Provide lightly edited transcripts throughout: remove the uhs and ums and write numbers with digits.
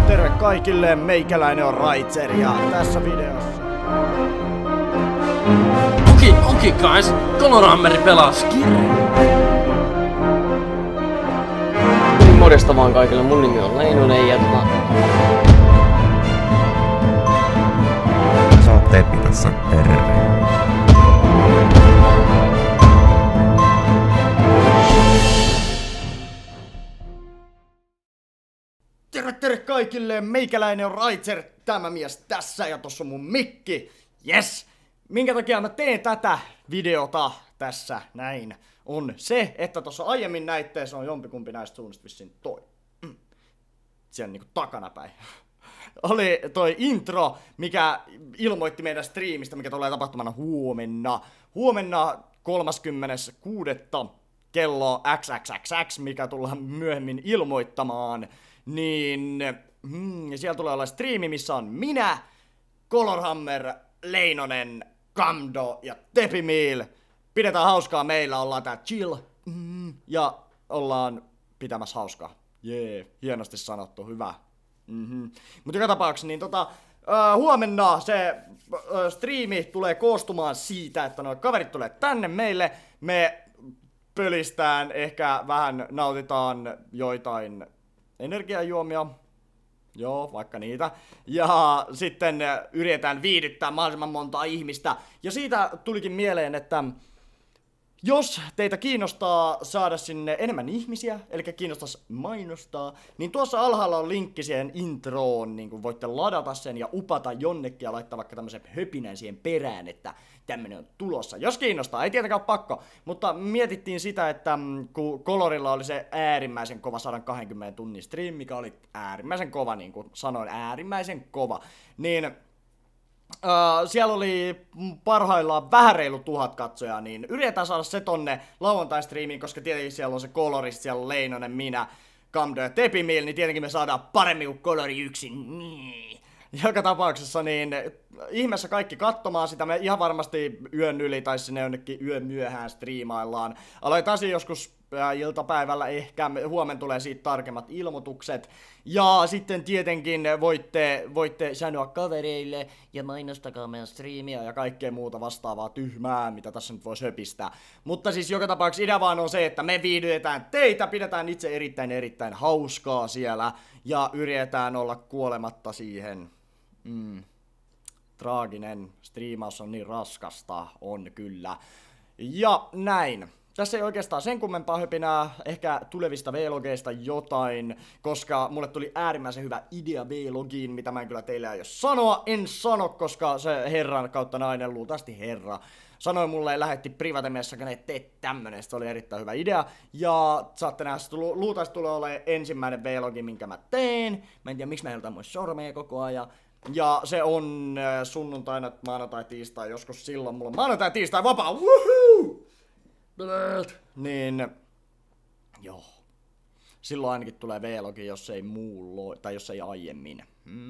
Terve kaikille, meikäläinen on Raitser ja tässä videossa... Okei guys, Colorhammeri pelaa Skireen. Morjesta vaan kaikille, mun nimi on Leinonen ja Sä oot Teppi tässä, terve. Terve kaikille, meikäläinen on Raitser, tämä mies tässä ja tossa on mun mikki. Yes! Minkä takia mä teen tätä videota tässä näin on se, että tossa aiemmin näitte, se on jompikumpi näistä suunnista vissiin toi. Siellä niinku takanapäin. Oli toi intro, mikä ilmoitti meidän striimistä, mikä tulee tapahtumana huomenna. Huomenna 36. kello XXXX, mikä tullaan myöhemmin ilmoittamaan. Niin siellä tulee olla striimi, missä on minä, Colorhammer, Leinonen, Kamdo ja Tepimil. Pidetään hauskaa, meillä ollaan tää chill. Ja ollaan pitämässä hauskaa. Jee, hienosti sanottu, hyvä. Mutta joka tapauksessa niin huomenna se striimi tulee koostumaan siitä, että nuo kaverit tulee tänne meille. Me pölistään, ehkä vähän nautitaan joitain energiajuomia. Joo, vaikka niitä. Ja sitten yritetään viihdyttää mahdollisimman montaa ihmistä. Ja siitä tulikin mieleen, että jos teitä kiinnostaa saada sinne enemmän ihmisiä, eli kiinnostaisi mainostaa, niin tuossa alhaalla on linkki siihen introon, niin kuin voitte ladata sen ja upata jonnekin ja laittaa vaikka tämmöisen höpinän siihen perään, että tämmönen on tulossa. Jos kiinnostaa, ei tietenkään ole pakko, mutta mietittiin sitä, että kun Colorilla oli se äärimmäisen kova 120 tunnin stream, mikä oli äärimmäisen kova, niin kuin sanoin, äärimmäisen kova, niin siellä oli parhaillaan vähän reilu 1000 katsojaa, niin yritetään saada se tonne lauantai-striimiin, koska tietenkin siellä on se Colorist, siellä on Leinonen, minä, Kamdo ja Tepimil, niin tietenkin me saadaan paremmin kuin Colori yksin. Joka tapauksessa niin ihmeessä kaikki katsomaan sitä, me ihan varmasti yön yli tai sinne jonnekin yön myöhään striimaillaan. Aloitetaan joskus iltapäivällä ehkä, huomenna tulee siitä tarkemmat ilmoitukset. Ja sitten tietenkin voitte sanoa kavereille ja mainostakaa meidän striimiä ja kaikkea muuta vastaavaa tyhmää, mitä tässä nyt voisi höpistää. Mutta siis joka tapauksessa idea vaan on se, että me viihdytetään teitä, pidetään itse erittäin hauskaa siellä ja yritetään olla kuolematta siihen. Traaginen striimaus on niin raskasta, on kyllä. Ja näin. Tässä ei oikeastaan sen kummempaa höpinää, ehkä tulevista vlogeista jotain, koska mulle tuli äärimmäisen hyvä idea vlogiin, mitä mä en kyllä teille aio sanoa. En sano, koska se herran kautta nainen, luultavasti herra, sanoi mulle ja lähetti privatemessakaan, että teet tämmönen, se oli erittäin hyvä idea. Ja saatte nähdä, luultavasti tulee olemaan ensimmäinen vlogi, minkä mä teen. Mä en tiedä, miksi mä heiltaan mun sormeja koko ajan. Ja se on sunnuntaina, maanantai, tiistai, joskus silloin mulla on maanantai, tiistai vapaa, woohoo! Niin, joo. Silloin ainakin tulee vlogi, jos ei tai jos ei aiemmin.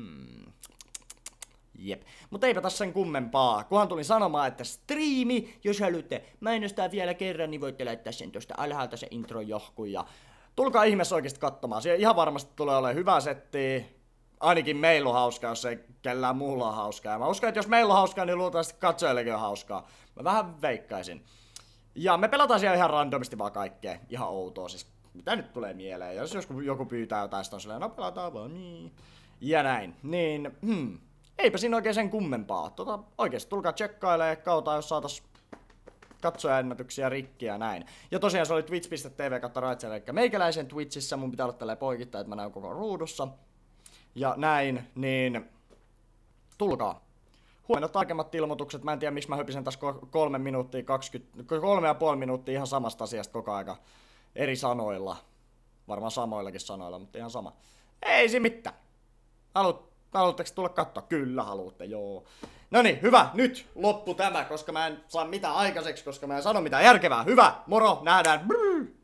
Jep. Mutta eipä tässä sen kummempaa. Kunhan tulin sanomaan, että striimi, jos haluatte mainostaa vielä kerran, niin voitte laittaa sen tuosta alhaalta se intro johkuun. Ja tulkaa ihmeessä oikeesti katsomaan. Siellä ihan varmasti tulee olemaan hyvä setti. Ainakin meillä on hauskaa, jos ei kellään muulla on hauskaa. Mä uskon, että jos meillä on hauskaa, niin luultavasti katsojillekin on hauskaa. Mä vähän veikkaisin. Ja me pelataan siellä ihan randomisti vaan kaikkea. Ihan outoa siis. Mitä nyt tulee mieleen? Jos joku pyytää jotain, sitten on silleen, no pelataan vaan niin. Ja näin. Niin, eipä siinä oikein sen kummempaa. Oikeesti tulkaa tsekkailee kautta, jos saatais katsojaennätyksiä rikki ja näin. Ja tosiaan se oli twitch.tv/Raitser, eli meikäläisen Twitchissä. Mun pitää olla tälleen poikittain, että mä näyn koko ruudussa. Ja näin, niin tulkaa. Huomenna tarkemmat ilmoitukset, mä en tiedä miksi mä höpisen tässä 3,5 minuuttia ihan samasta asiasta koko aika eri sanoilla. Varmaan samoillakin sanoilla, mutta ihan sama. Ei se mitään. Haluatteko tulla katsoa? Kyllä haluatte, joo. Noniin, hyvä, nyt loppu tämä, koska mä en saa mitään aikaiseksi, koska mä en sano mitään järkevää. Hyvä, moro, nähdään. Brrr.